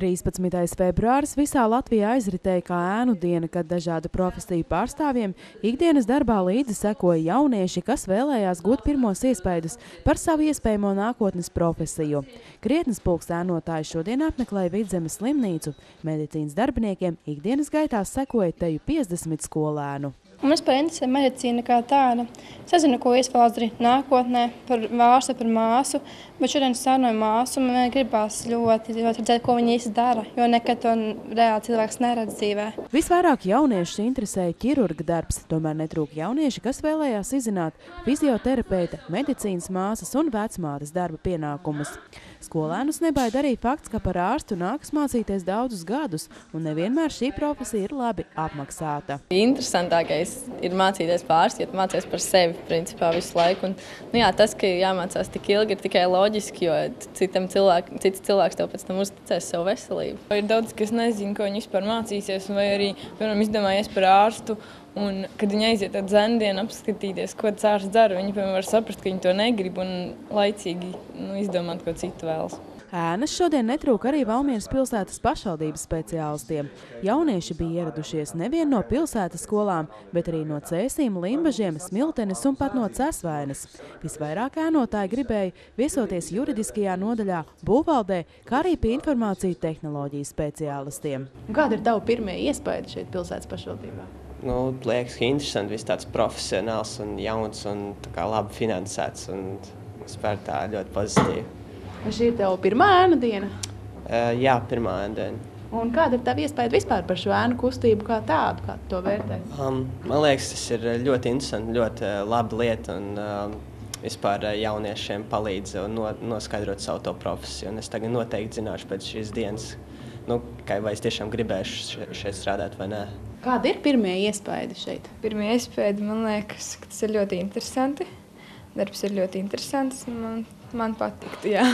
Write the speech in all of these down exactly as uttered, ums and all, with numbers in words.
trīspadsmitais februāris visā Latvijā aizritēja kā ēnu diena, kad dažādu profesiju pārstāvjiem ikdienas darbā līdzi sekoja jaunieši, kas vēlējās gūt pirmos iespaidus par savu iespējamo nākotnes profesiju. Krietnes pulks ēnotāji šodien apmeklēja Vidzemes slimnīcu. Medicīnas darbiniekiem ikdienas gaitās sekoja teju piecdesmit skolēnu. Mums par interesē medicīna kā tāda. Sazinu, ko es vēlos darīt nākotnē, par vārstu, par māsu, bet šodien sarunāju māsu, man gribās ļoti, ļoti redzēt, ko viņi īsti dara, jo nekad to reāli cilvēks neredz dzīvē. Visvairāk jauniešus interesēja ķirurga darbs, tomēr netrūka jaunieši, kas vēlējās izzināt fizioterapeita, medicīnas māsas un vecmātes darba pienākumus. Skolēnus nebaida arī fakts, ka par ārstu nākas mācīties daudzus gadus, un nevienmēr šī profesija ir labi apmaksāta. Interesantākais ir mācīties par ārstu, ja tu mācies par sevi principā visu laiku. Un, nu jā, tas, ka jāmācās tik ilgi, ir tikai loģiski, jo citam cilvēku, cits cilvēks tev pēc tam uzticēs savu veselību. Ir daudz, kas nezina, ko viņi vispār mācīsies, vai arī, piemēram, izdomājies par ārstu. Un, kad viņi aiziet ar dzemdienu apskatīties, ko tas ārsts dara, viņi piemēram, var saprast, ka viņi to negrib un laicīgi nu, izdomāt, ko citu vēlas. Ēnas šodien netrūka arī Valmieras pilsētas pašvaldības speciālistiem. Jaunieši bija ieradušies nevien no pilsētas skolām, bet arī no Cēsīm, Limbažiem, Smiltenes un pat no Cesvainas. Visvairāk ēnotāji gribēja viesoties juridiskajā nodaļā, būvvaldē, kā arī pie informāciju tehnoloģiju speciālistiem. Kāda ir tava pirmie iespaidi šeit pilsētas pašvaldībā? Nu, liekas, ka interesanti, viss tāds profesionāls un jauns un tā kā labi finansēts un vispār tā ļoti pozitīvi. Vai šī ir tava pirmā ēnu diena? Uh, jā, pirmā ēnu diena. Un kāda ir tava iespēja vispār par šo ēnu kustību kā tādu, kā to vērtē? Um, man liekas, tas ir ļoti interesanti, ļoti uh, laba lieta un uh, vispār uh, jauniešiem palīdz no, noskaidrot savu to profesiju. Un es tagad noteikti zināšu pēc šīs dienas, nu, kā vai es tiešām gribēšu šeit strādāt vai nē. Kādi ir pirmie iespaidi šeit? Pirmie iespaidi, man liekas, ka tas ir ļoti interesanti. Darbs ir ļoti interesants un man, man patiktu, jā.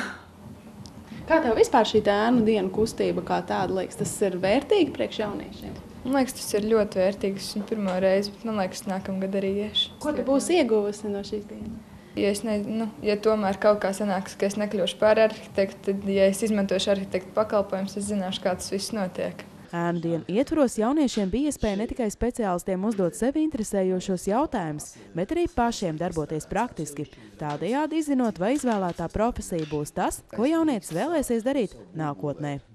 Kā tev vispār šī ēnu dienu kustība kā tāda liekas? Tas ir vērtīgi priekš jauniešiem? Man liekas, tas ir ļoti vērtīgs un pirmo reizi, bet man liekas, nākamgad arī iešu. Ko tu būsi ieguvusi no šīs dienas? Ja, es ne, nu, ja tomēr kaut kā sanāks, ka es nekļūšu par arhitektu, tad, ja es izmantošu arhitektu pakalpojumus, es zināšu, kā tas viss notiek. Ēnu dienu ietvaros jauniešiem bija iespēja ne tikai speciālistiem uzdot sevi interesējošos jautājumus, bet arī pašiem darboties praktiski. Tādējādi izzinot, vai izvēlētā profesija būs tas, ko jaunietis vēlēsies darīt nākotnē.